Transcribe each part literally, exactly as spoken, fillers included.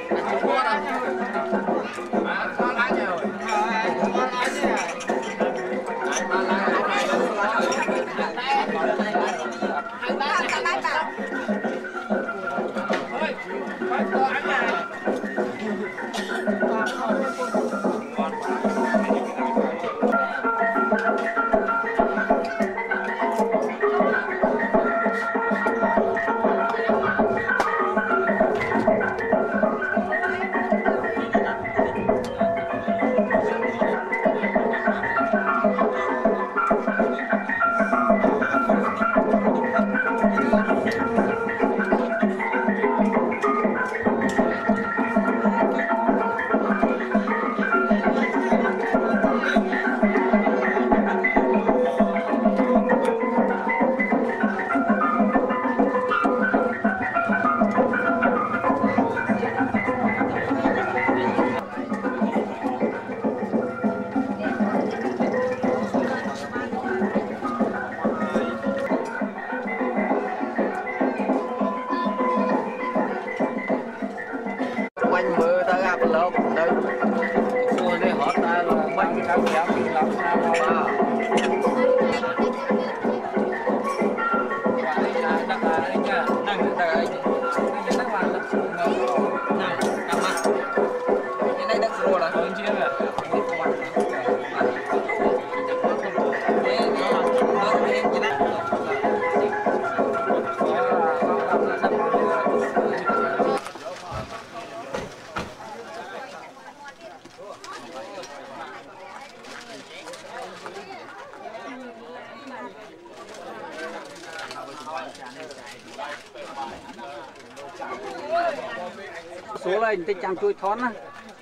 số này thì chẳng chui thón á.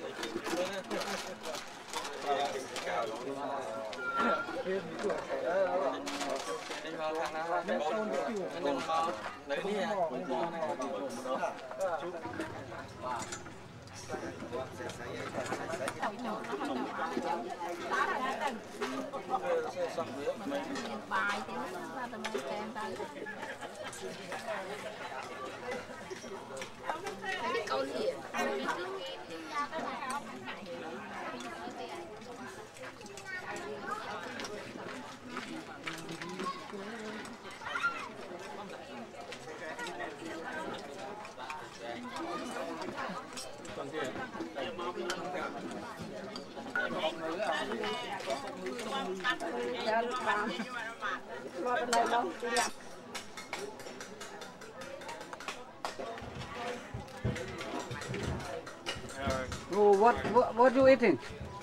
Oh, what, what what you eating?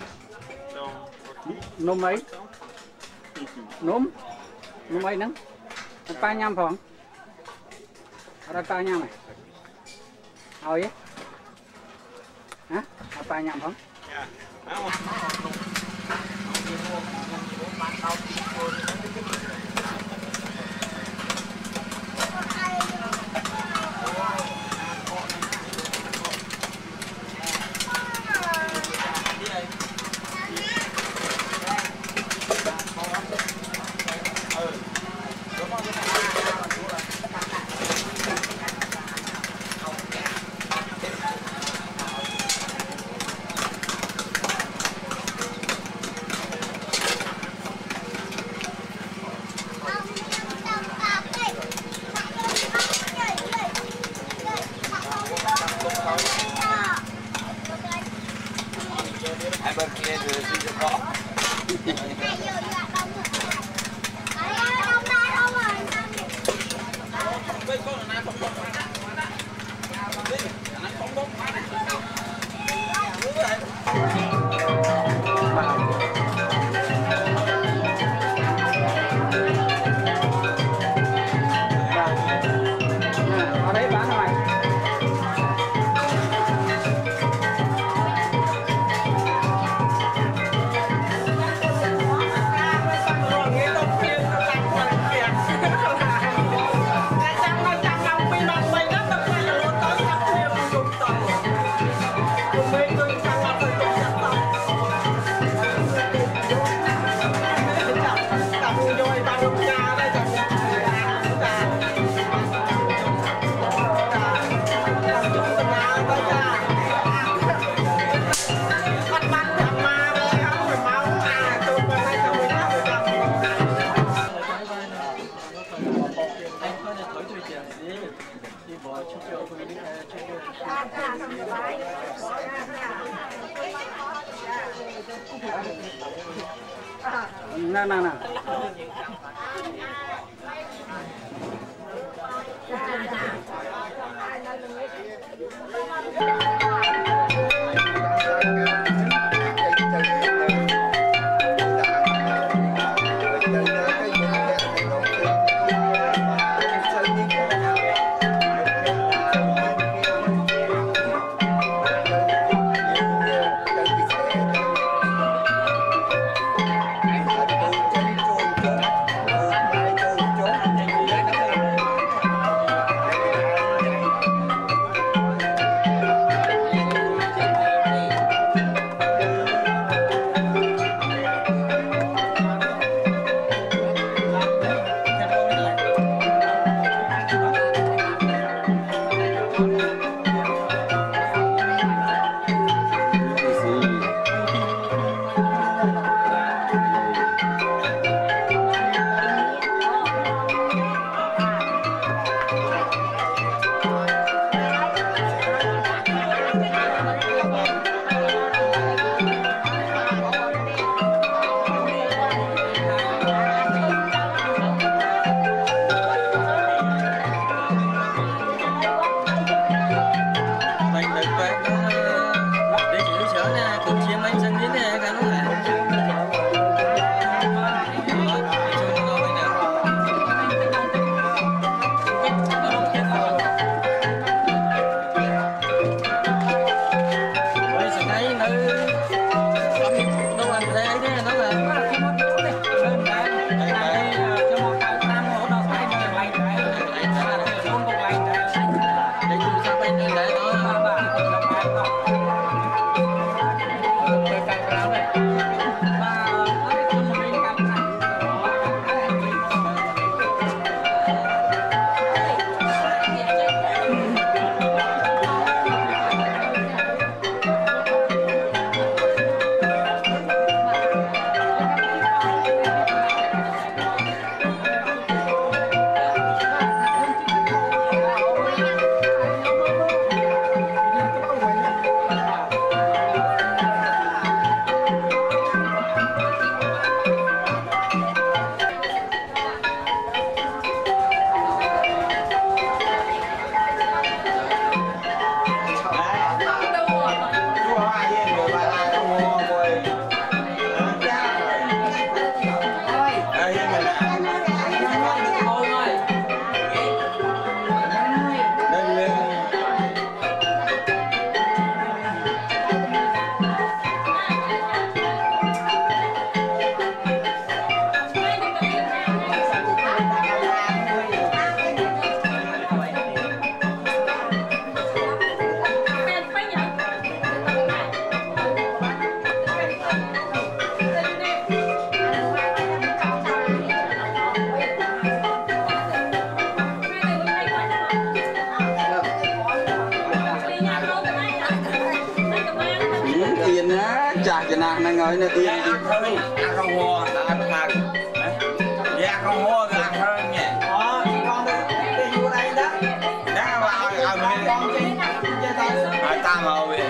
Nôm mấy? Nôm? Nôm mấy nắng? Ba nhăm phòng? Ở đây ba nhăm này? Ao vậy? Hả? Ở ba nhăm phòng? nè nè nè năng ngồi nó yên ăn hơn ăn không mua ăn thật dạ không mua thì ăn hơn nha đó con đi vô đây đó đó vào ở bên con chi chơi tay ở tam hồ vậy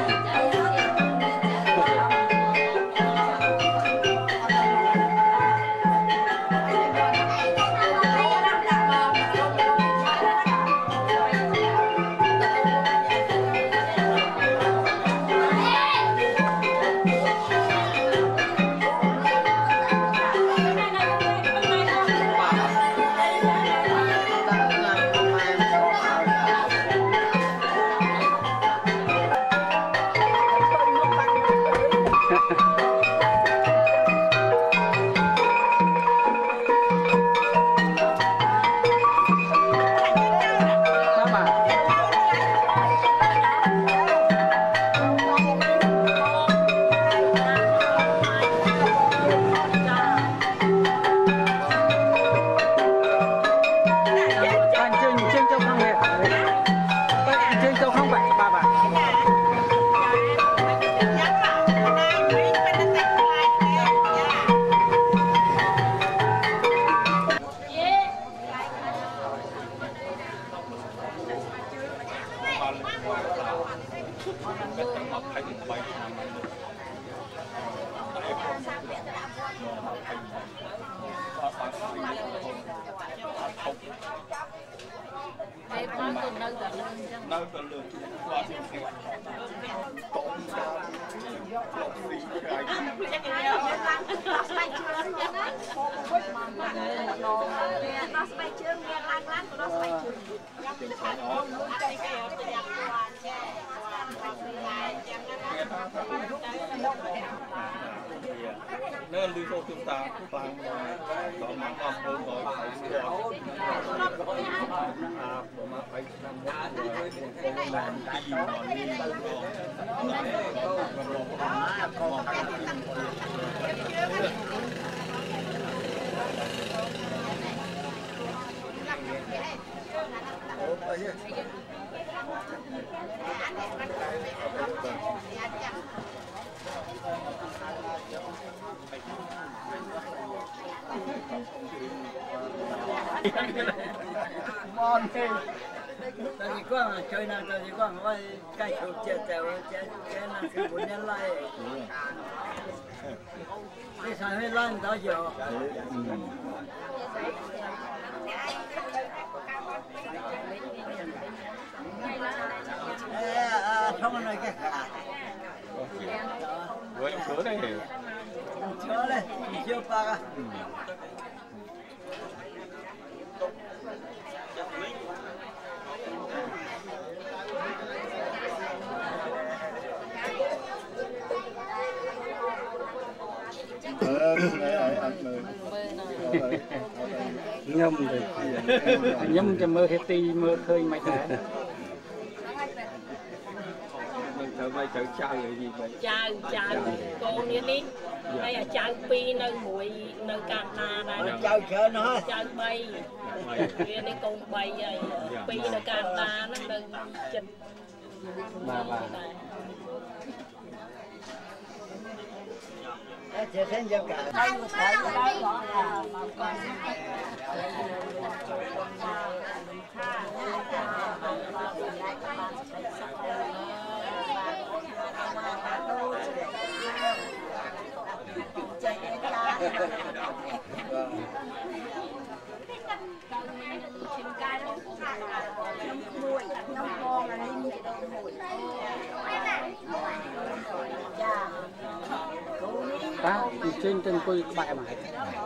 Hãy subscribe cho kênh Ghiền Mì Gõ để không bỏ lỡ những video hấp dẫn. Nên lưu số chúng ta bằng có mạng học hơn rồi à bộ mạng phải năm một người làm gì mà đi ngon thế. Tại vì có mà chơi nào tại vì có mà cái chụp chết chết chết chết là cái bốn nhân lại. Cái sao hết lan đó giờ. À không nói cái cả. với em sửa đây Sửa đây, chưa pa. nhâm rồi nhâm cho mơ hết ti mơ khơi mày thế thợ mai chợ chơi rồi gì vậy Chào chào cô như đi đây là chào pi nơi mũi nơi cạn na đây Chào chơi nó. chào bay kia đi cùng bay vậy pi nơi cạn na nó nơi chật bà bà Chị thấy cho cả. ta trên trên coi bài mà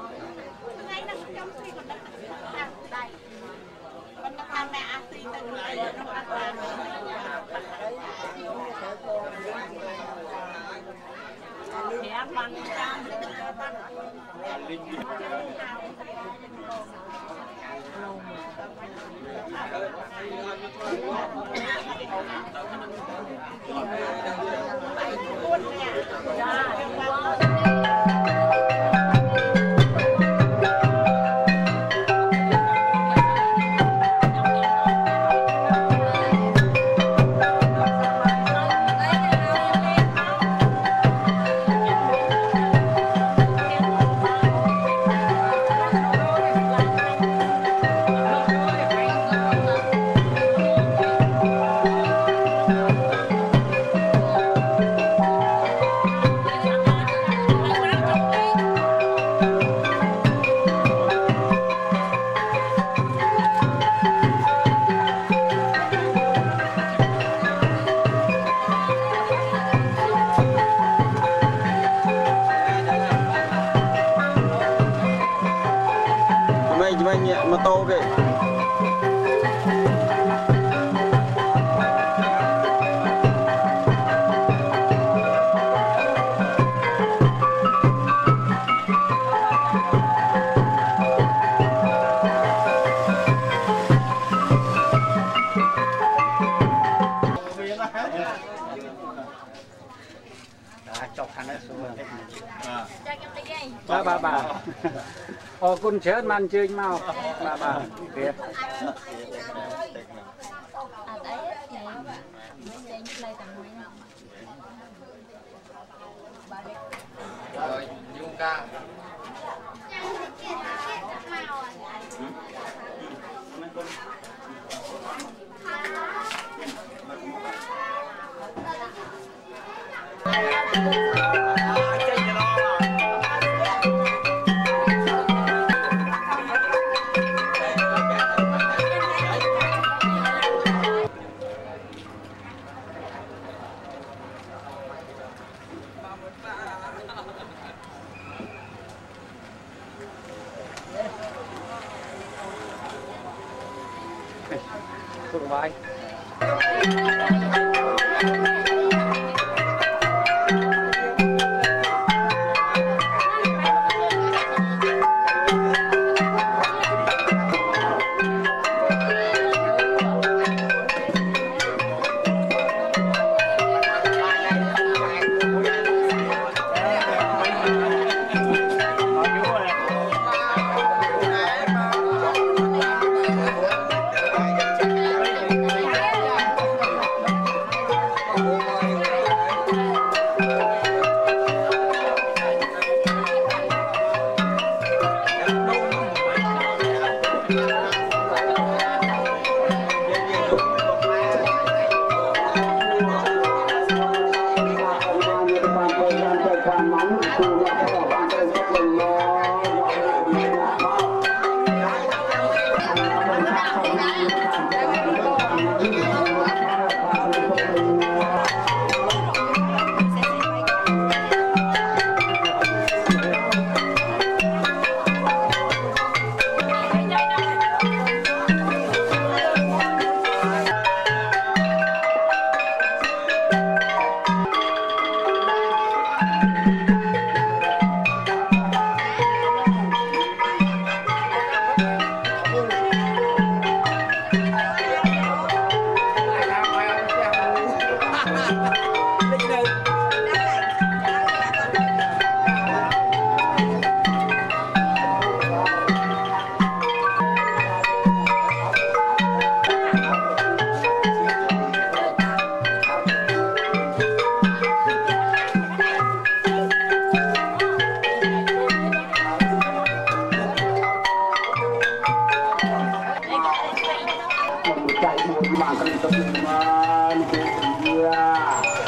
mô tô kìa chọc thằng ấy xuống bà bà bà ô con chết man chơi mau bà bà kìa rồi dung ca Hãy subscribe cho kênh Ghiền Mì Gõ để không bỏ lỡ những video hấp dẫn. Sụt vai. Chạy một mảng cần tập trung mà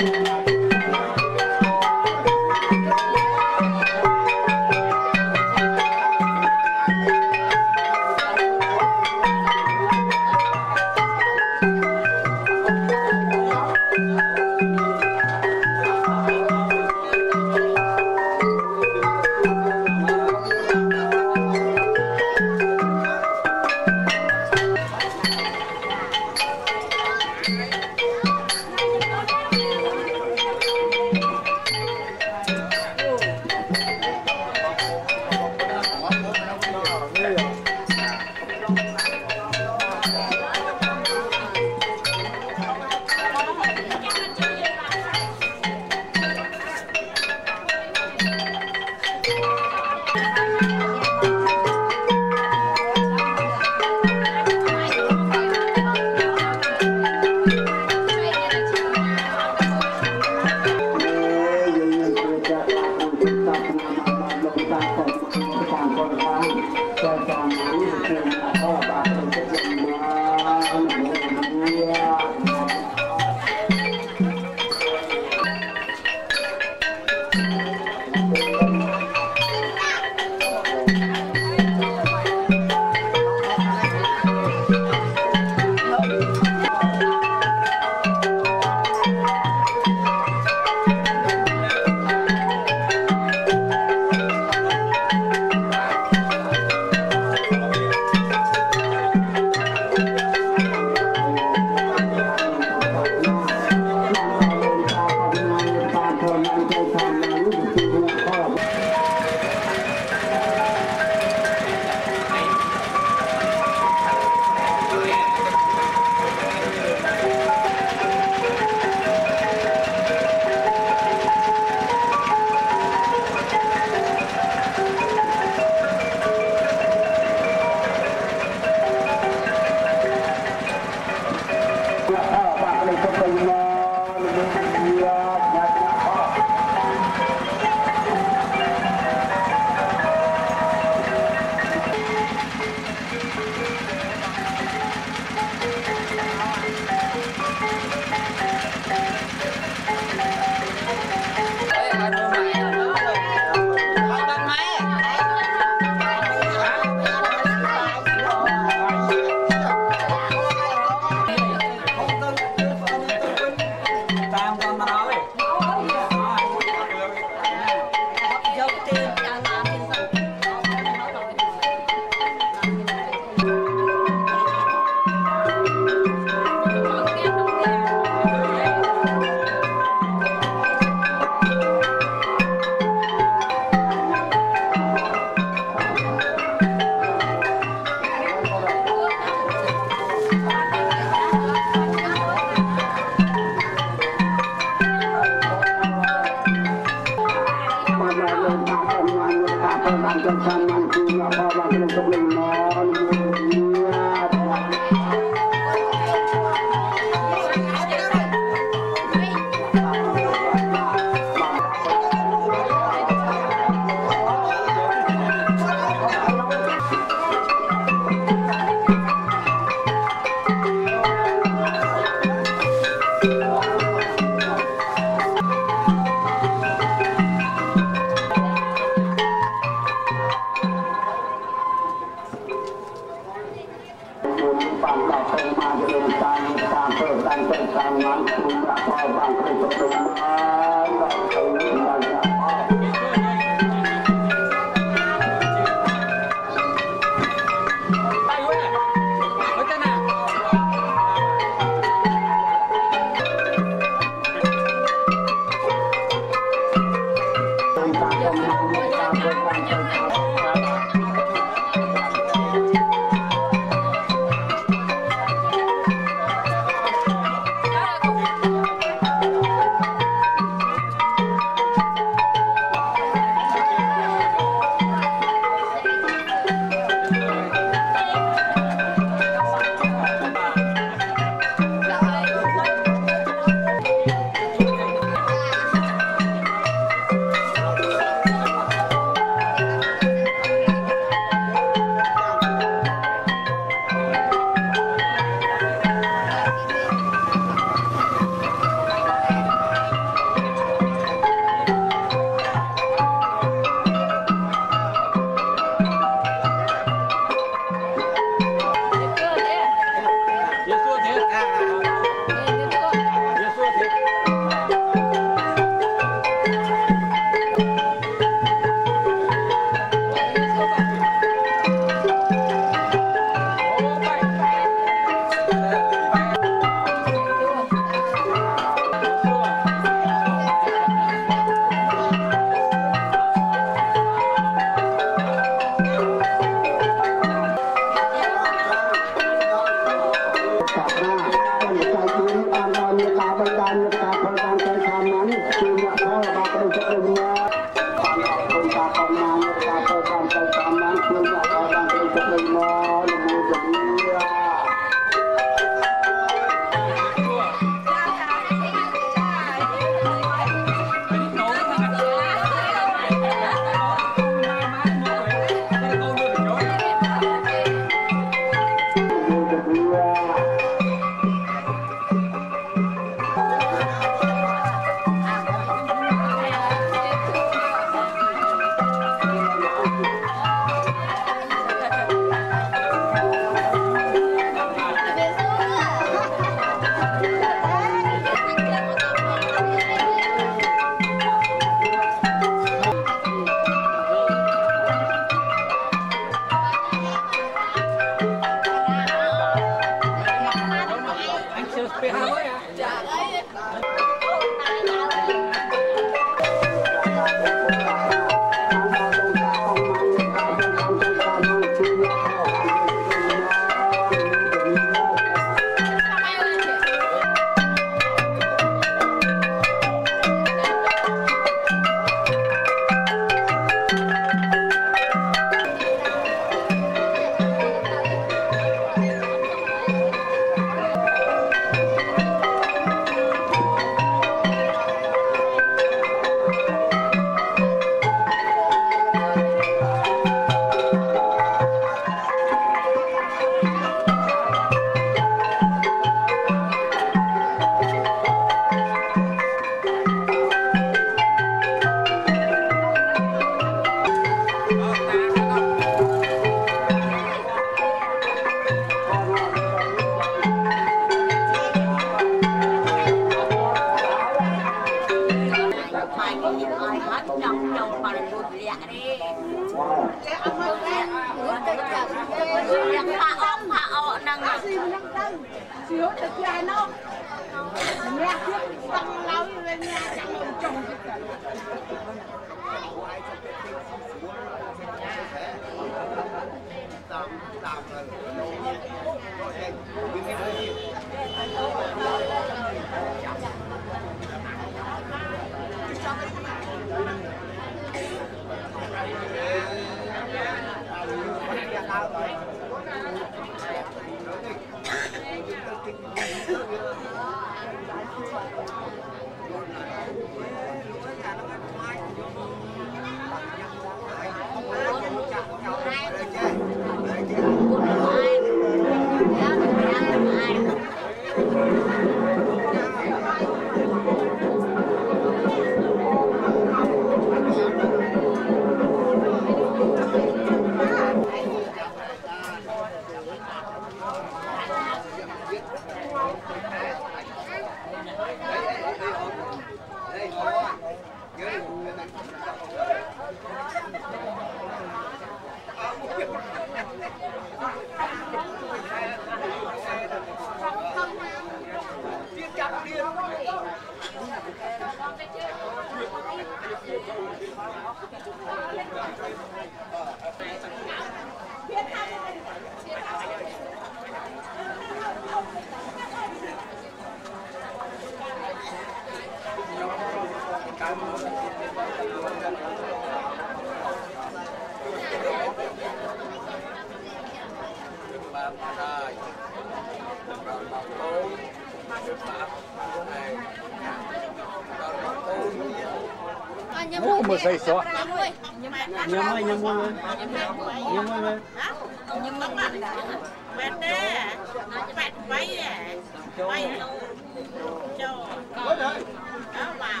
một giây số nhớ mày nhớ mua luôn nhớ mua luôn nhưng mà bạn bạn đấy bạn bay à bay cho đó vào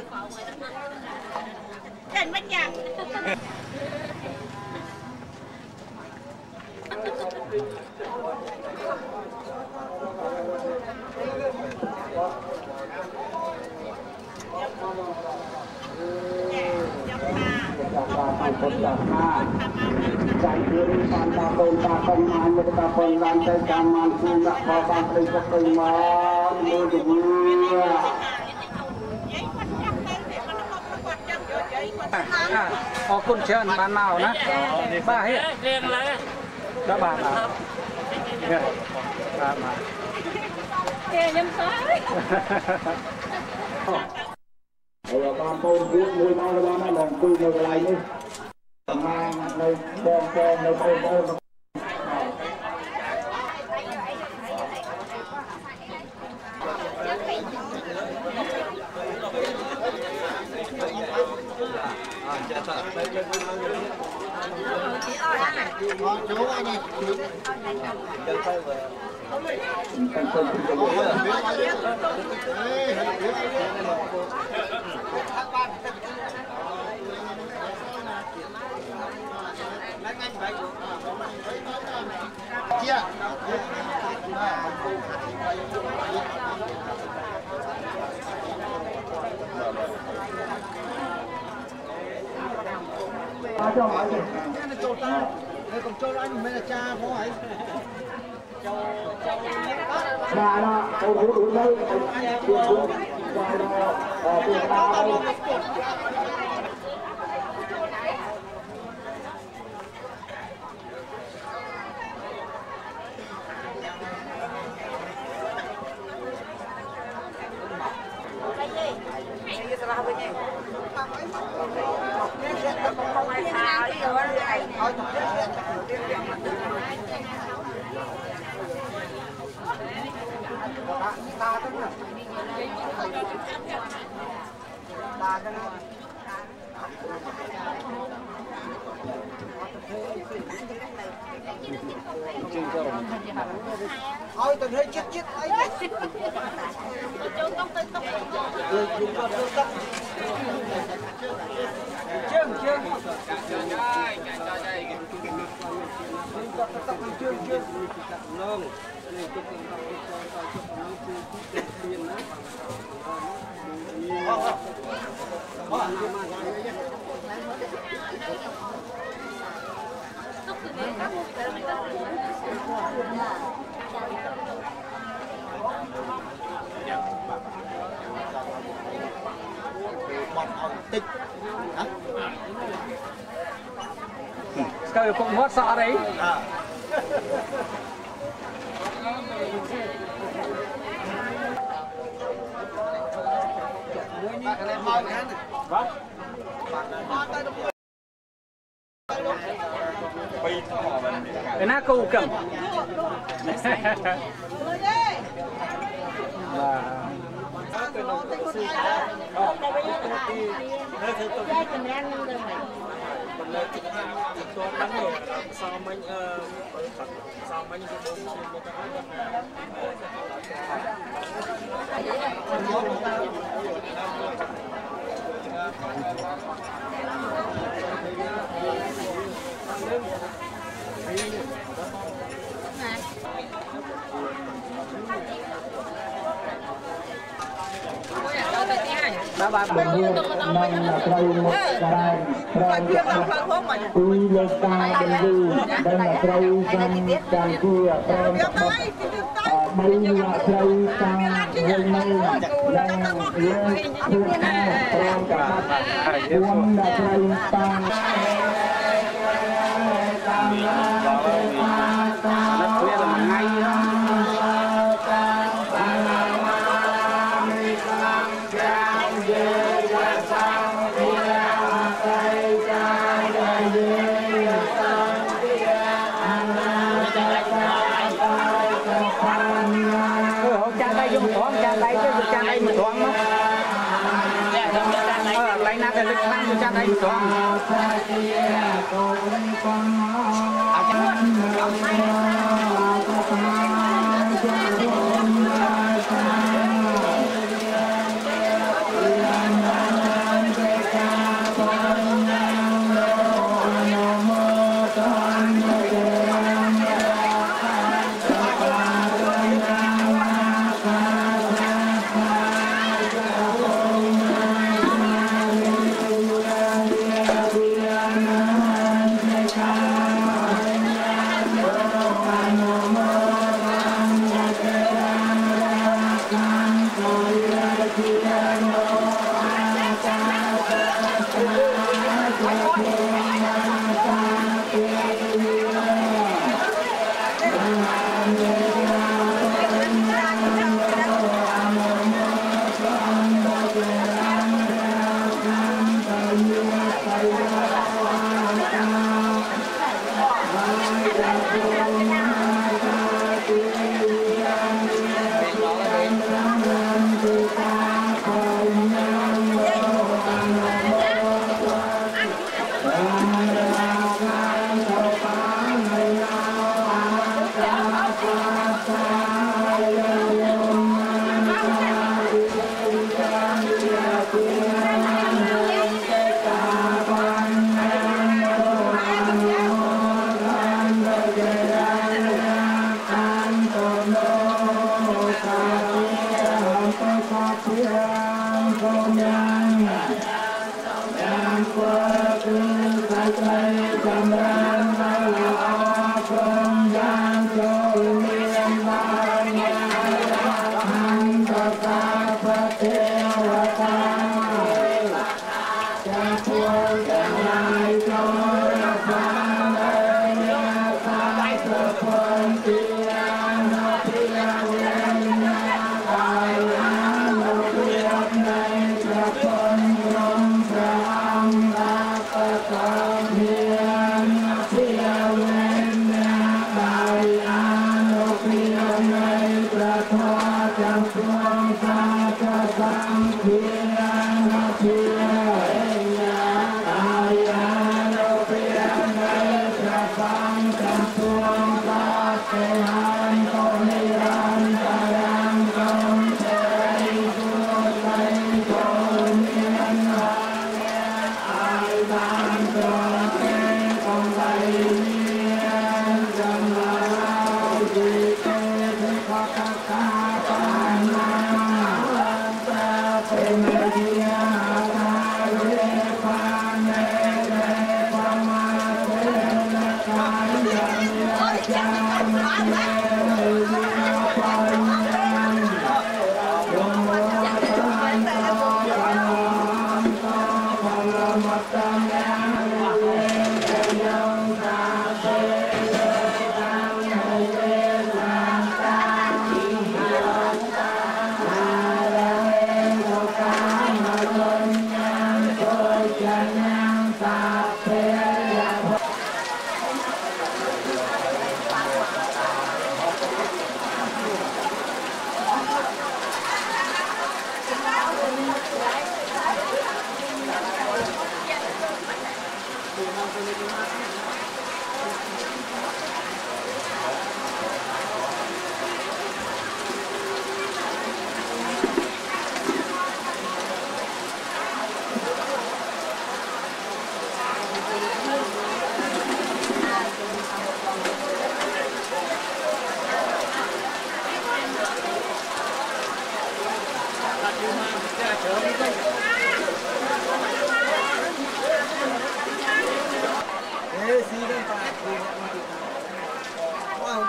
trên bánh nhang Jangan kiri pandang pun takkan hanya takkan lantai zaman sudah pasang kerja keman berdua. Oh kun chen ban mau na ba hết đã bà bà bà bà kìa nhâm sói ở ban tôn viết mùi mau là nó lòng cùi ngồi lại đi mà nơi con con nơi con con chú anh này chia cho mọi người cho ta đây còn cho anh mới là cha có phải bà đó ông vũ đủ đây tiền buộc và đó tiền tao thôi tôi thấy chết chết ấy chương chương Trời cũng mất sợ đấy. À. Vâng. cái na câu cầm và ba ba ba năm là cây một cái trang tuy lên ta bên đi đây là cây trang trang kia trang đây là cây trang lên đây đang lên thứ hai trang cả quân là cây trang nó khuya là ngay đó cha đây dùng thoáng cha đây chứ cha đây mà thoáng không ờ lấy nát cái lịch năng cha đây mà thoáng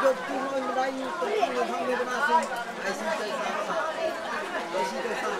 chụp phim ơi mà đây tôi không không đi mà xin ai xin tôi sao ai xin tôi sao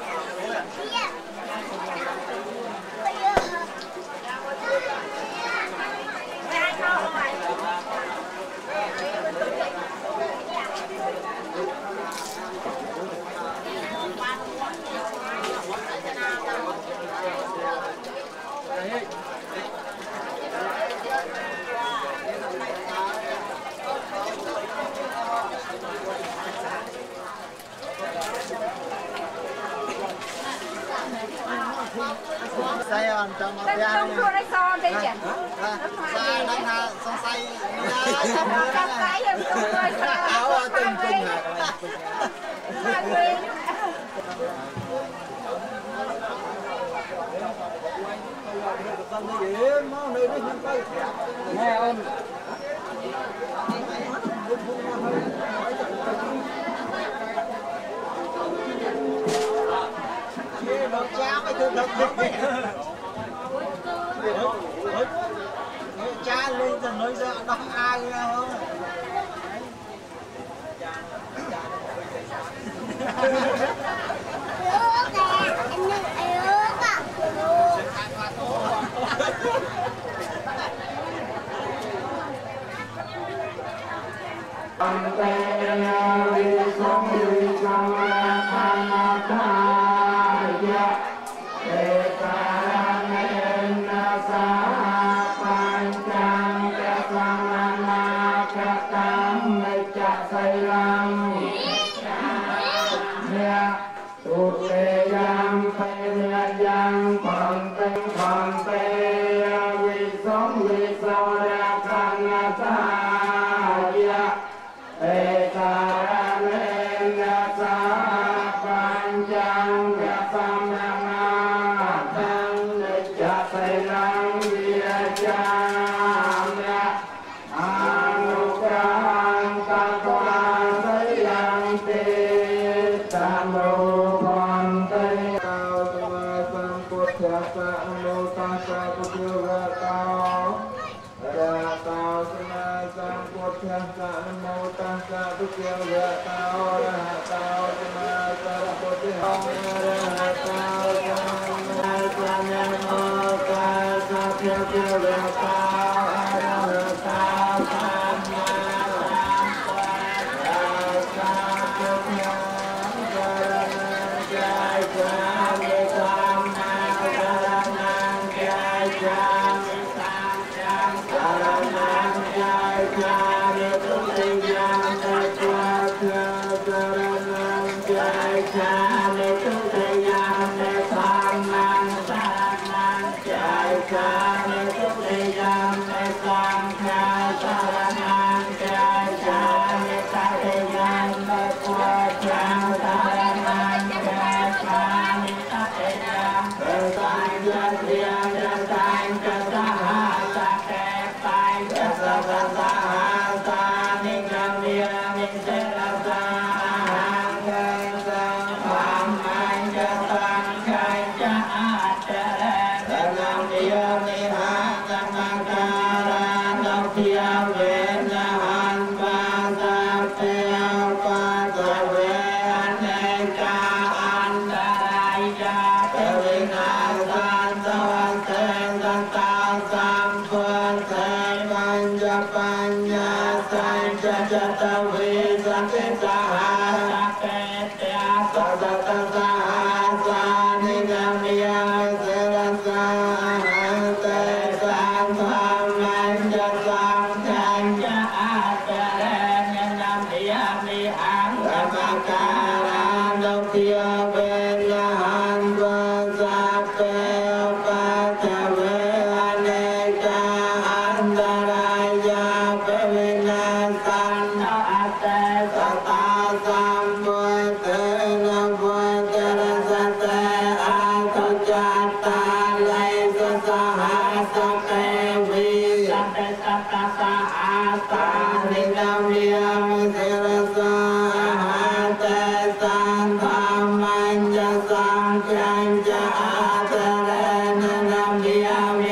saya trong Cái trong chua đấy so đây nhỉ? saya đang là song say Trong cái em trong chua so. áo từng từng Nghe ơn. nó cha mới được được cha lên rồi nói ra đọc ai không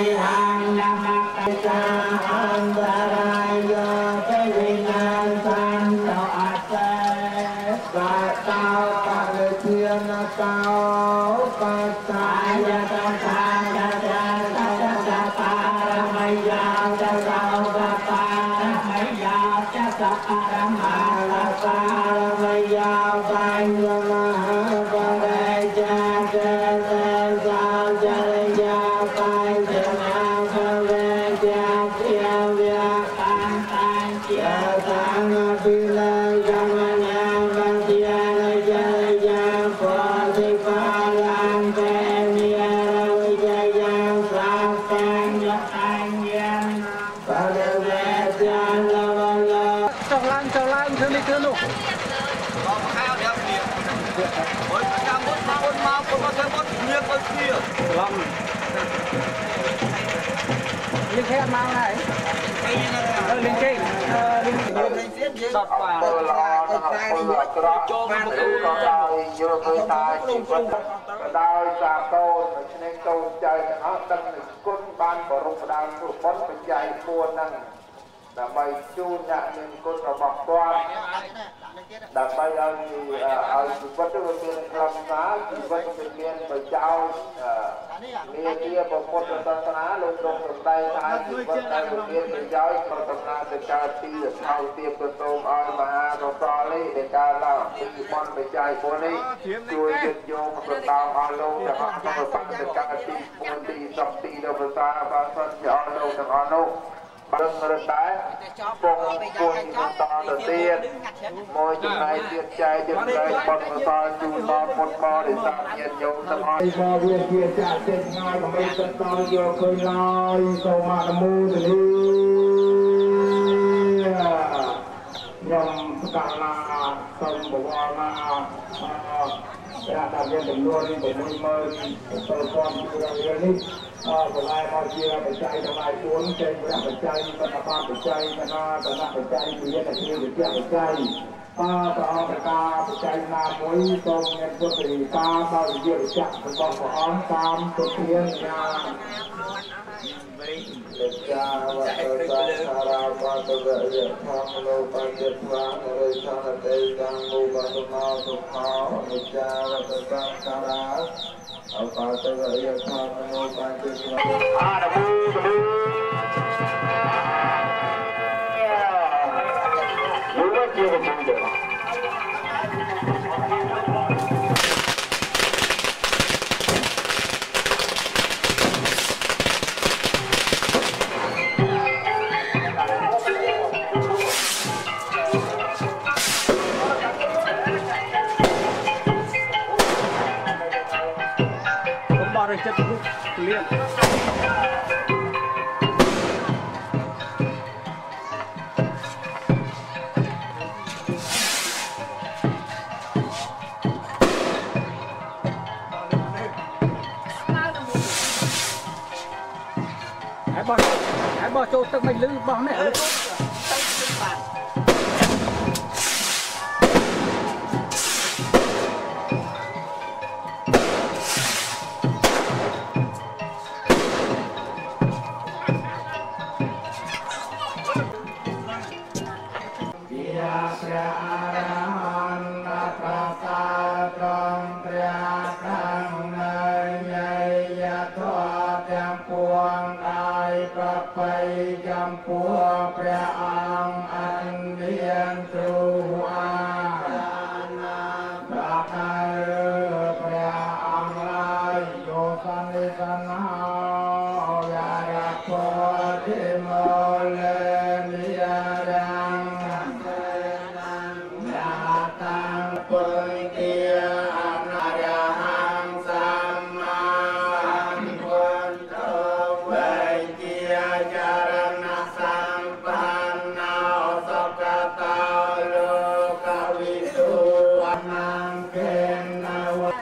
Hãy subscribe cho kênh Ghiền Mì Gõ để không bỏ lỡ สัพพะรังหาลาสามยาปัญญมหาปะเรจาเจเตสาจริยาปัญญนาภเวจาเทียเวียปันตัญเจียสังปิเลกมญาปัญญาจริยาปฏิภาลังเตมิยาวิจยังสัพพัญญอัญญังปะเรเวจาลวะโลจงลังจงลังเธอไม่เธอลูกลองข้าวเดี๋ยวเดียวโอ้ยจำบดมาบดมาบดมาเธอบดเงียบก็เงียบลองลิงแค่มาไหนเออลิงเก่งเออลิงสับป่าโจมประตูก็ได้โยกไปตายชีวิตก็ได้จากโตในชนิดโตใจนะตั้งหนึ่งก้นบ้านก็รุ่งดาวสุดพ้นเป็นใหญ่ปวดนั่งแต่ใบจูนเนี่ยหนึ่งก้นระบอกตัวแต่ใบเอาเอาชีวิตเป็นเมียนคำนาชีวิตเป็นเมียนไปเจ้าเมียเดียบพุทธศาสนาลงตรงตรงใดท้ายชีวิตได้เมียนไปเจ้าประตำนานในการตีเท้าเตรียมกระโตมอ่อนมหาโรตอลี่ในการเล่ามีบอลไปใจคนนี้ช่วยยึดโยงประตามอารมณ์จากความสัมพันธ์ในการตีปูนตีสับตีโดยภาษาภาษาที่อารมณ์จากอารมณ์บังเอิญได้ปงปูนที่ตอนเตียนมวยจุดไหนเตียนใจจุดไหนบอลตอนจูนอนบนคอในสามเย็นโยงทั้งหมดพอเวียนเทียนจะเจ็ดง่ายก็ไม่เป็นตอนโยเคยลอยโซมาตมูตนี้ยมกาลาสมบูรณ์มาจะทำยังเป็นนวลเป็นมือมือตัวฟอนที่เราเรียนนี้ผลลายมาเชียร์ปัจจัยทำลายตัวนี้เป็นปัจจัยปัจจัยปัจจัยปัจจัยปัจจัยปัจจัยที่เรียนที่เรียนปัจจัยป้าต่อปัจจัยปัจจัยนามวยตรงเงินพุทธิตาตาเรียนจักรประกอบของตามตัวเทียนยาปัจจัยวัตถุสาราปัจจัยเรื่องทองโลปัจจัยวังเรื่องชาติเตจังโลปัจจัยมาสุขาปัจจัยวัตถุสาราเอาปาตะเรียกทางโนปัจจุบันอาดบูบูรู้ว่าเกี่ยวกับมึงเด้อจะถูกเลี้ยงไอ้บอลไอ้บอลโจตึกไม่ลืมบอลเนี่ยไปจำพวกพระอังอันเลียนตรูอาพระไตรพระอังลายโยสันนิสันหายาระโคติโมเลนิยดังนาตังปุญเกียอนาราหังสัมมาพุทโธเวเกียจารณะสัมปันโนสุขโตโลกวิทูนังเกณวะ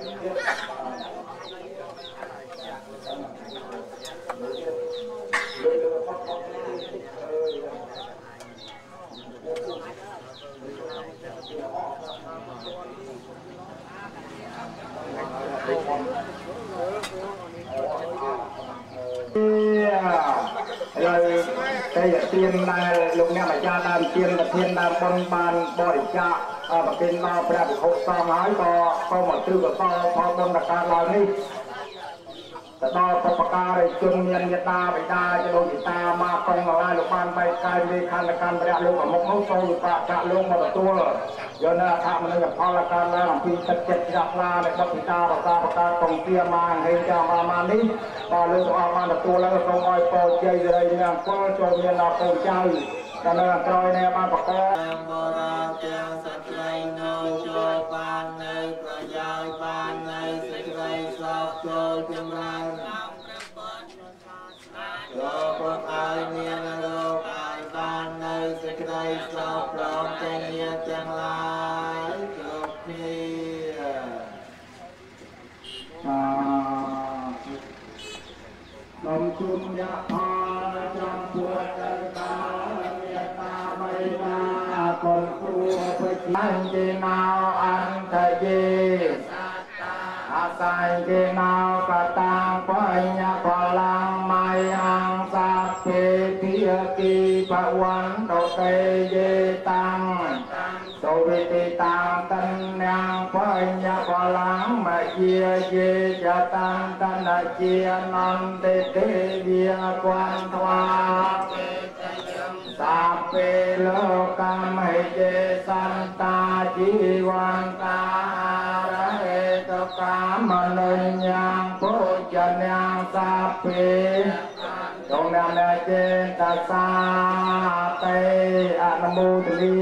เลยแต่อย่าเตียนได้ลงเนี่ยมาจ้าดามเตียนมาเทียนดามบนบานบริจาคมาเป็นมาพระบุคคลสองหายก็ก็หมดตื้อก็พอพอบนราคาเรานี่แต่ต่อประกาศจนเมียนเมียตาไปได้จะลงตามาตรงอะไรลูกบ้านไปไกลมีคันการประหยัดลูกกับมุกมุกโซ่ลูกปะจะลงมาตัวโยนนาถ้ามันกับพอละการแล้วหลังปีเจ็ดจับลาในบัตรตาประกาศประกาศตรงเตียมาเฮจะมามานี้พอลูกออกมาตัวแล้วตรงอ้อยโปเจยเลยเนี่ยก็โจมเมียนาโปเจยแต่ในตรอยในบ้านประกอบโบราณเจ้าสัตว์ไรโนโจบานในประยายบานในสิกไรสอบโจจงรังโลกอายเมียนโลกอายบานในสิกไรสอบพร้อมใจเมียจังลายจบเพียลมจุนยะพาจำปวดใจตาเมียตาไม่มาคนครูไปนั่งเจนาวอันทะเยอาศัยเจนาวกตังปะยะพลังไม่อังสัพเพทิยกีปะวันโตเตเยตังโสวิติตังตัณยังปะยะพลังมาเยียเยจตังตัณเจียนันเตเตเวียกวันทวาสัพเพโลกามิเจสันตาจีวันตาระเหตุกามนุญญังปุจญังสัพเพจงนำเจตสาเตอนุโมทนี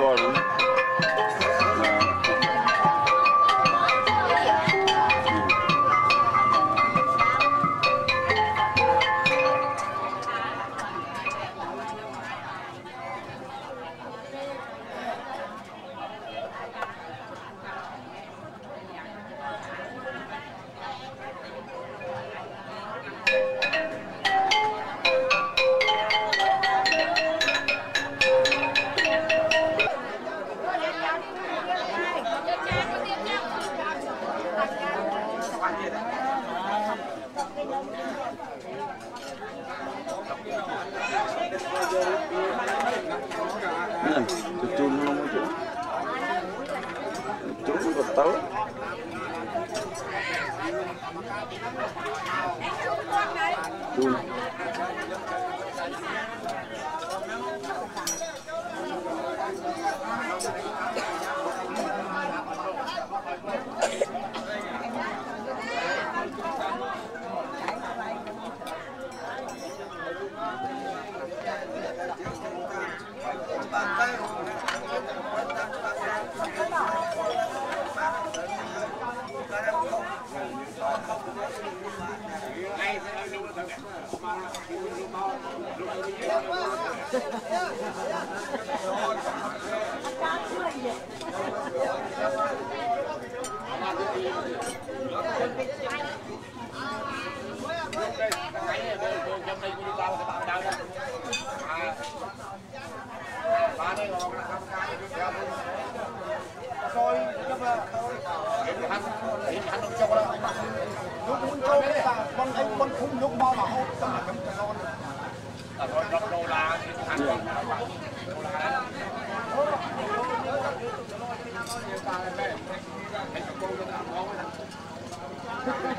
con Nên, chun không có chun. Chun còn tấu. Chun. Hãy subscribe cho kênh Ghiền Mì Gõ để không bỏ lỡ những video hấp dẫn.